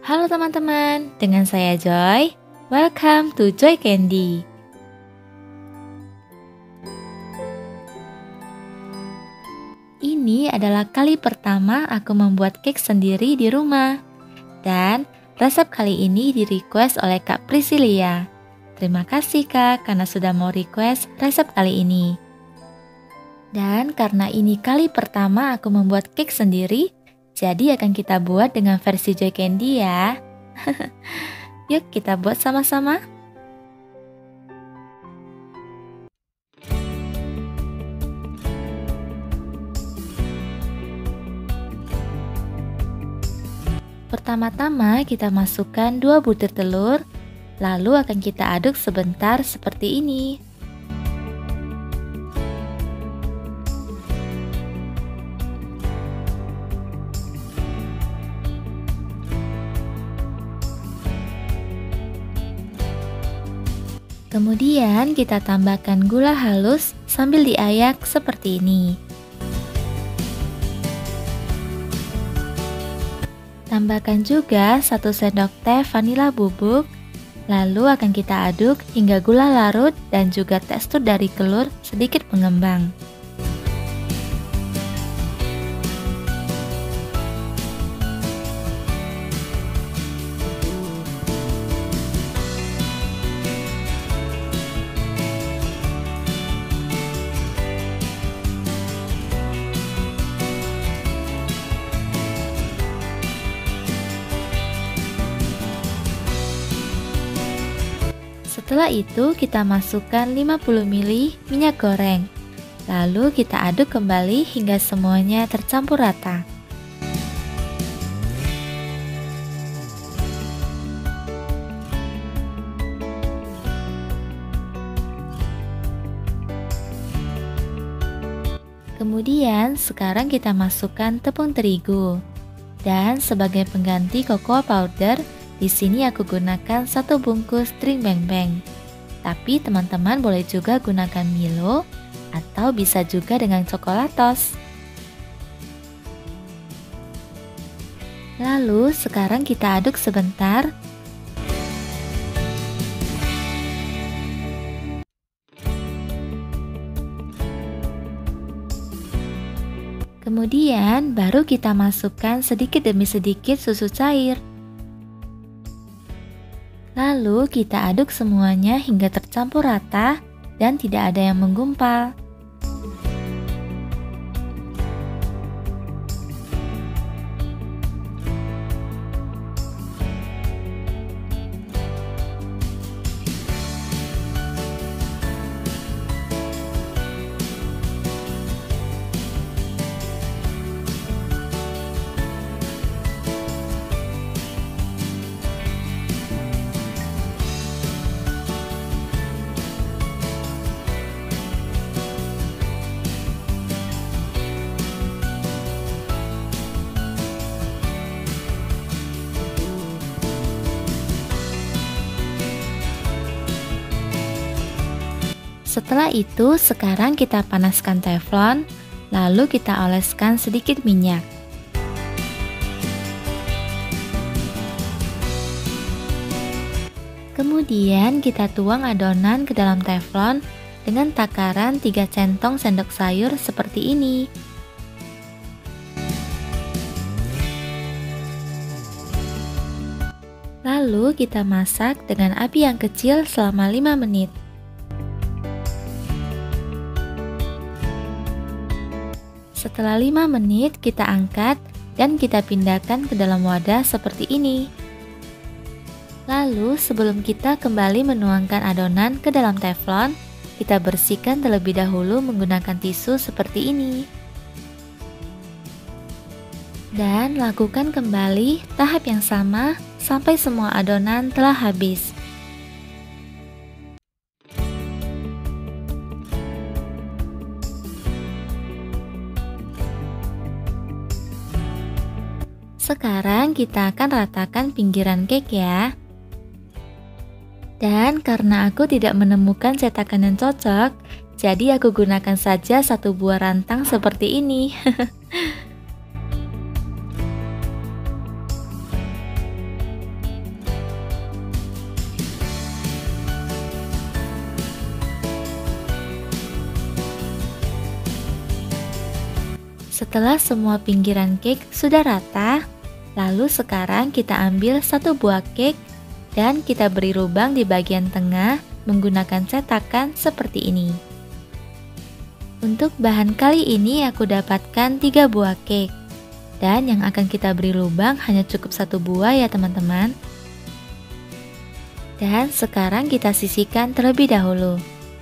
Halo teman-teman, dengan saya Joy. Welcome to Joy Candy. Ini adalah kali pertama aku membuat cake sendiri di rumah. Dan resep kali ini di-request oleh Kak Priscilia. Terima kasih Kak karena sudah mau request resep kali ini. Dan karena ini kali pertama aku membuat cake sendiri, jadi akan kita buat dengan versi Joy Candy ya. Yuk kita buat sama-sama. Pertama-tama kita masukkan 2 butir telur, lalu akan kita aduk sebentar seperti ini. Kemudian kita tambahkan gula halus sambil diayak seperti ini. Tambahkan juga 1 sendok teh vanila bubuk, lalu akan kita aduk hingga gula larut dan juga tekstur dari telur sedikit mengembang. Setelah itu kita masukkan 50 ml minyak goreng. Lalu kita aduk kembali hingga semuanya tercampur rata. Kemudian sekarang kita masukkan tepung terigu. Dan sebagai pengganti cocoa powder, di sini aku gunakan 1 bungkus Drink Bang Bang. Tapi teman-teman boleh juga gunakan Milo atau bisa juga dengan coklatos. Lalu sekarang kita aduk sebentar. Kemudian baru kita masukkan sedikit demi sedikit susu cair. Lalu kita aduk semuanya hingga tercampur rata dan tidak ada yang menggumpal. Setelah itu, sekarang kita panaskan teflon, lalu kita oleskan sedikit minyak. Kemudian kita tuang adonan ke dalam teflon dengan takaran 3 centong sendok sayur seperti ini. Lalu kita masak dengan api yang kecil selama 5 menit. Setelah 5 menit kita angkat dan kita pindahkan ke dalam wadah seperti ini. Lalu sebelum kita kembali menuangkan adonan ke dalam teflon, kita bersihkan terlebih dahulu menggunakan tisu seperti ini. Dan lakukan kembali tahap yang sama sampai semua adonan telah habis. Sekarang kita akan ratakan pinggiran cake ya. Dan karena aku tidak menemukan cetakan yang cocok, jadi aku gunakan saja 1 buah rantang seperti ini. Setelah semua pinggiran cake sudah rata, lalu sekarang kita ambil satu buah cake dan kita beri lubang di bagian tengah menggunakan cetakan seperti ini. Untuk bahan kali ini aku dapatkan 3 buah cake. Dan yang akan kita beri lubang hanya cukup satu buah ya teman-teman. Dan sekarang kita sisihkan terlebih dahulu.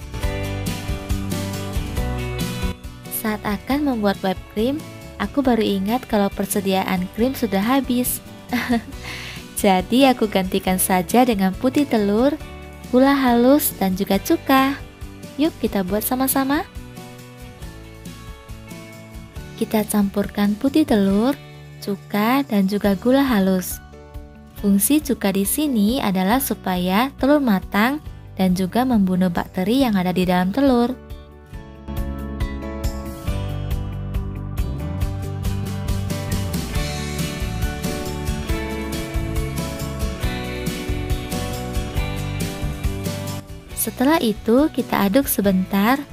Saat akan membuat whipped cream, aku baru ingat kalau persediaan krim sudah habis. Jadi aku gantikan saja dengan putih telur, gula halus, dan juga cuka. Yuk kita buat sama-sama. Kita campurkan putih telur, cuka, dan juga gula halus. Fungsi cuka di sini adalah supaya telur matang dan juga membunuh bakteri yang ada di dalam telur. Setelah itu kita aduk sebentar.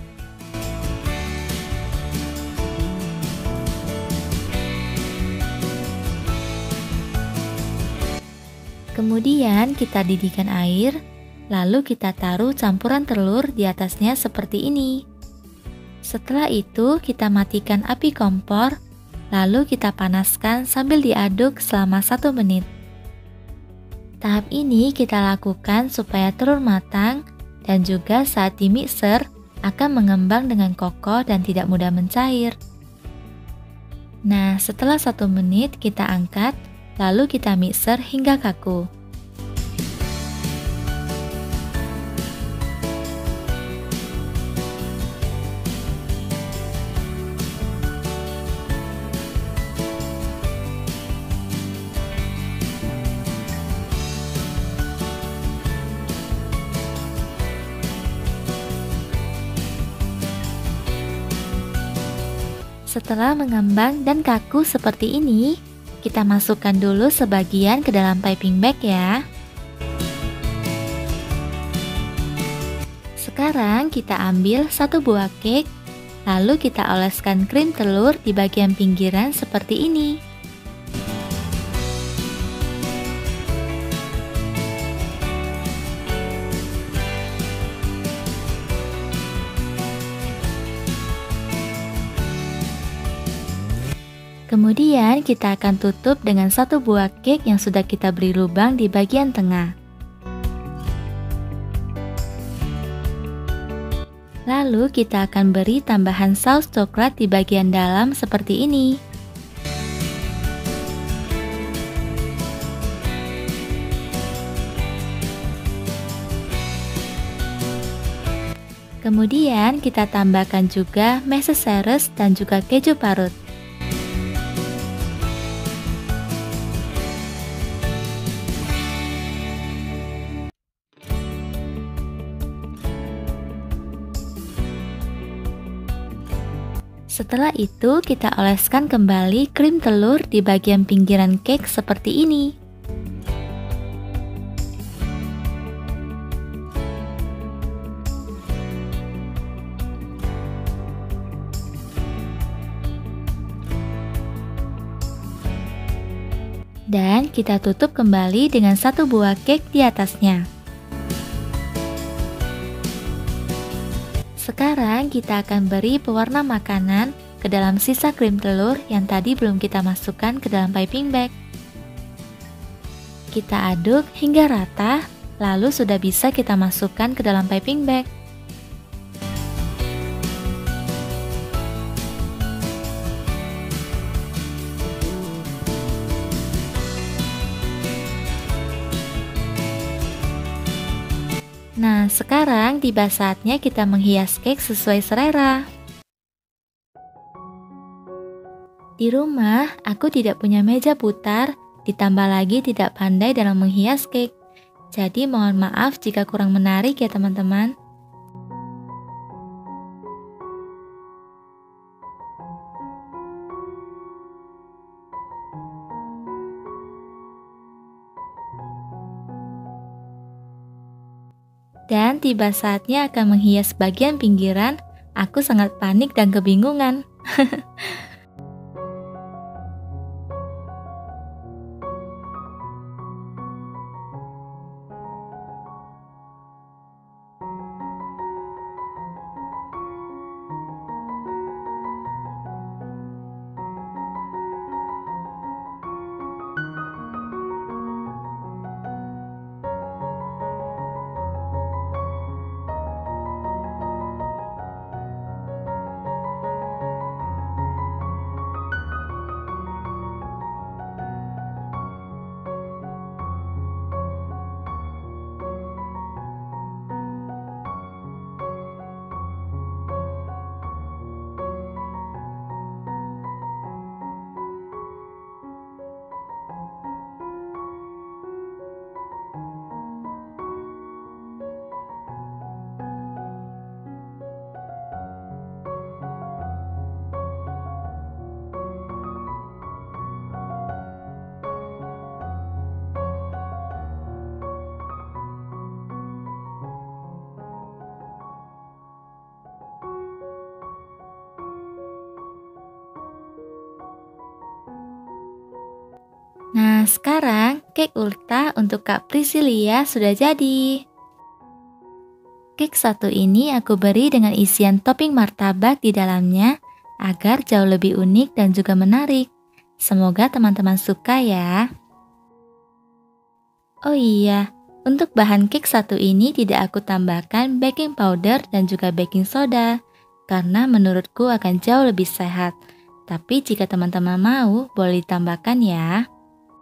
Kemudian kita didihkan air, lalu kita taruh campuran telur di atasnya seperti ini. Setelah itu kita matikan api kompor, lalu kita panaskan sambil diaduk selama 1 menit. Tahap ini kita lakukan supaya telur matang dan juga saat dimixer akan mengembang dengan kokoh dan tidak mudah mencair. Nah, setelah 1 menit kita angkat, lalu kita mixer hingga kaku. Setelah mengembang dan kaku seperti ini, kita masukkan dulu sebagian ke dalam piping bag ya. Sekarang kita ambil 1 buah cake, lalu kita oleskan krim telur di bagian pinggiran seperti ini. Kemudian kita akan tutup dengan 1 buah cake yang sudah kita beri lubang di bagian tengah. Lalu kita akan beri tambahan saus coklat di bagian dalam seperti ini. Kemudian kita tambahkan juga meses seres dan juga keju parut. Setelah itu kita oleskan kembali krim telur di bagian pinggiran cake seperti ini. Dan kita tutup kembali dengan 1 buah cake di atasnya. Sekarang kita akan beri pewarna makanan ke dalam sisa krim telur yang tadi belum kita masukkan ke dalam piping bag. Kita aduk hingga rata, lalu sudah bisa kita masukkan ke dalam piping bag. Nah, sekarang tiba saatnya kita menghias cake sesuai selera. Di rumah, aku tidak punya meja putar, ditambah lagi tidak pandai dalam menghias cake. Jadi mohon maaf jika kurang menarik ya teman-teman. Dan tiba saatnya akan menghias bagian pinggiran, aku sangat panik dan kebingungan. Nah, sekarang cake ulta untuk Kak Priscilia sudah jadi. Cake satu ini aku beri dengan isian topping martabak di dalamnya agar jauh lebih unik dan juga menarik. Semoga teman-teman suka ya. Oh iya, untuk bahan cake satu ini tidak aku tambahkan baking powder dan juga baking soda karena menurutku akan jauh lebih sehat. Tapi jika teman-teman mau, boleh ditambahkan ya.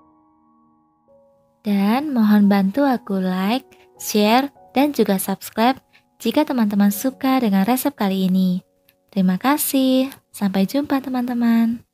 Dan mohon bantu aku like, share, dan juga subscribe jika teman-teman suka dengan resep kali ini. Terima kasih. Sampai jumpa teman-teman.